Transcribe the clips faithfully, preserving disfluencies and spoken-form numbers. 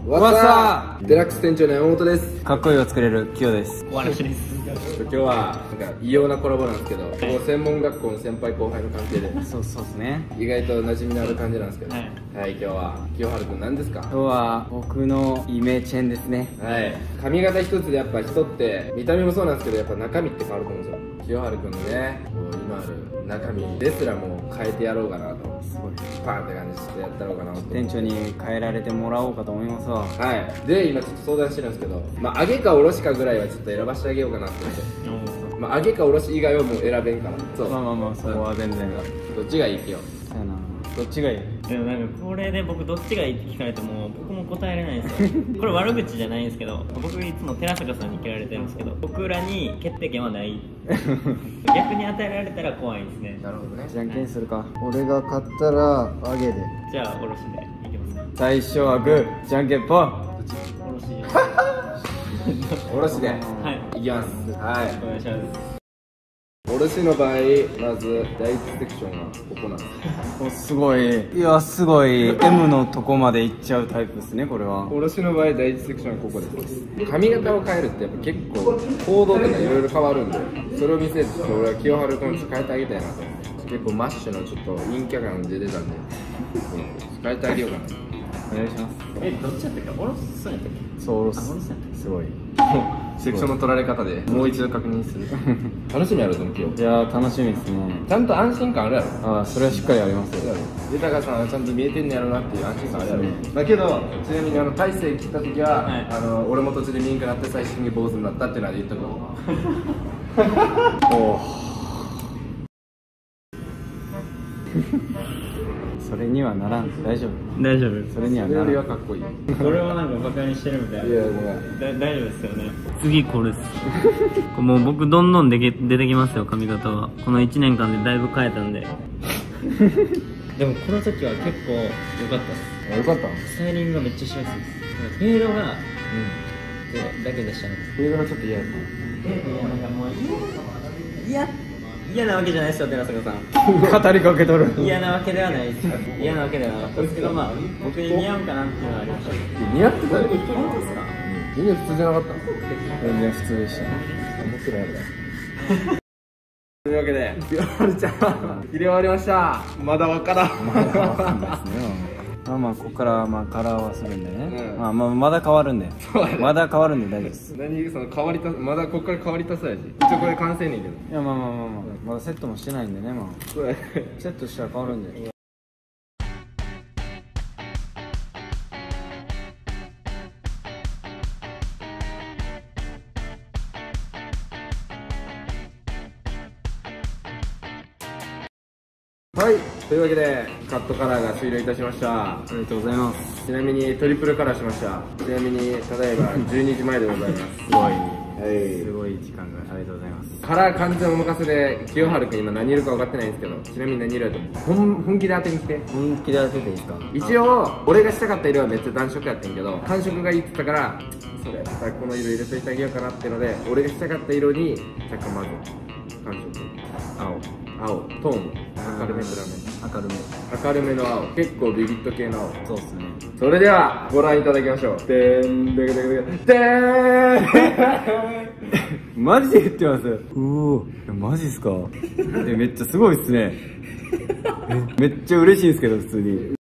わっさーデラックス店長の山本です。 かっこいいを作れるキヨです。 お話です。 今日はなんか異様なコラボなんですけど、ここ専門学校の先輩後輩の関係でそうそうですね。 意外と馴染みのある感じなんですけど、 はい、 はい、今日は清春くん何ですか？ 今日は僕のイメチェンですね。 はい、髪型一つでやっぱ人って見た目もそうなんですけど、やっぱ中身って変わると思うんですよ。清春くんのね、こう今ある中身ですらもう変えてやろうかなと、すごいパーンって感じしてやったろうかなと店長に変えられてもらおうかと思いますわ。 はい。で今ちょっと相談してるんですけど、まあ上げか下ろしかぐらいはちょっと選ばせてあげようかなって思って、まあ上げか下ろし以外はもう選べんから。そう、 まあまあまあ、そこは全然だ。 どっちがいいってよ。 そうやな、どっちがいい？ でもなんかこれで僕どっちがいいって聞かれても僕も答えれないんですよ。これ悪口じゃないんですけど、僕いつも寺坂さんに嫌われてるんですけど、僕らに決定権はない逆に与えられたら怖いですね。 なるほどね。 じゃんけんするか。俺が勝ったら上げで、 じゃあおろしでいきますか。 最初はグー、じゃんけんぽん。 おろしおろしで、 はい、 いきます。はい、 お願いします。 おろしの場合、まず第一セクションはここなんです。 お、すごい。いや、すごい M のとこまで行っちゃうタイプですね、これは。 おろしの場合、第一セクションはここです。髪型を変えるってやっぱ結構行動とかいろいろ変わるんで、それを見せて俺は清春君に変えてあげたいなと思って、結構マッシュのちょっと陰キャ感出てたんで、変えてあげようかな。 お願いします。 え、どっちやったっけ？おろすそうやったっけ？ そう、おろす。 あ、おろすやったっけ？ すごい。 セクションの取られ方でもう一度確認する。楽しみやろと思う今日。 いやー、楽しみですね。 ちゃんと安心感あるやろ。 ああ、それはしっかりありますよ。 豊さんはちゃんと見えてんねやろなっていう安心感あるやろ。だけどちなみにあの大勢切った時は、はい、あの俺も途中で見んくなって最終的に坊主になったっていうのは言っとく。おお。 それにはならん。大丈夫。 大丈夫。 それにはならん。 それよりはかっこいい。 これはなんかバカにしてるみたいな。 いや、ごめん。 だ大丈夫ですよね。次これです。もう僕どんどんでけ出てきますよ、髪型は。このいちねんかんでだいぶ変えたんで。でもこの時は結構良かったです。 よかった。 スタイリングがめっちゃしやすいです。フェードが、うん、でだけでしたね。 フェードがちょっと嫌やった。 いや、なんかもう嫌嫌なわけじゃないですよ、寺坂さん。 語りかけとる。 嫌なわけではないです。嫌なわけではなかったですけど、まあ僕に似合うかなっていうのはありました。 似合ってたよ。 本当ですか？ 全然普通じゃなかった。 全然普通でしたね。 思ってないやろ。というわけで、清春ちゃん切り終わりました。まだわからん。 まだわかんないですね。まあまあ、ここからまあカラーはするんでね、 うん、 まあまあまだ変わるんで、まだ変わるんで大丈夫です。 何その変わりたまだここから変わりたそうやし、一応これ完成ねんけど。 いや、まあまあまあまあ、まだセットもしてないんでね、まあセットしたら変わるんで。 はい、というわけでカットカラーが終了いたしました。 ありがとうございます。 ちなみにトリプルカラーしました。ちなみにただいまじゅうにじまえでございます。 すごい、 はい、 すごい時間がありがとうございます。 カラー完全お任せで、清春君今何色か分かってないんですけど、ちなみに何色やと思う？本本気で当てに来て。 本気で当てていいですか？ 一応俺がしたかった色はめっちゃ暖色やってんけど、寒色がいいって言ったから、それやったらこの色入れといてあげようかなっていうので、俺がしたかった色に若干まず寒色、青、青、トーン明るめ、暗め、 明るめ、 明るめの青、結構ビビット系の青。 そうっすね。 それではご覧いただきましょう。でーんでーんでーんでーんマジで言ってます。うお、マジっすか？え、めっちゃすごいっすね。めっちゃ嬉しいんですけど、普通に。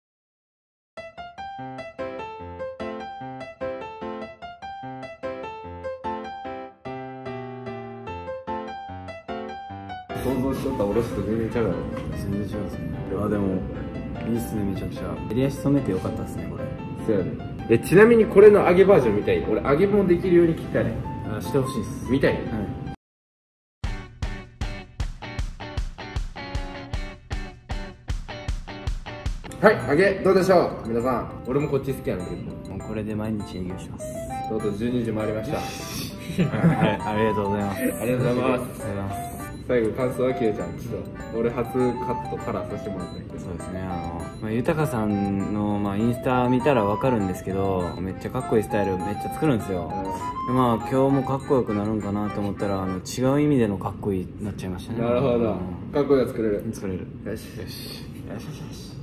想像しとったおろしと全然ちゃうだろ。 全然違うんですね。あ、でもいいっすね、めちゃくちゃ。襟足染めてよかったっすね、これ。 そうやね。え、ちなみにこれの上げバージョン見たい？俺上げもできるように切ったね。 あ、してほしいっす。 見たい？ はい。 はい、上げどうでしょう皆さん。俺もこっち好きやねんけど、 もうこれで毎日営業します。 とうとうじゅうにじ回りました。 はい、ありがとうございます。 ありがとうございます。 ありがとうございます。 最後感想はきよちゃん、ちょっと俺初カットカラーさせてもらったんやけど。 そうですね、あの、まあ、豊さんの、まあ、インスタ見たらわかるんですけど、めっちゃかっこいいスタイルめっちゃ作るんですよ。で、まあ今日もかっこよくなるんかなと思ったら、あの違う意味でのかっこいいになっちゃいましたね。 なるほど、かっこいいの作れる。 作れる。 よしよしよしよしよし。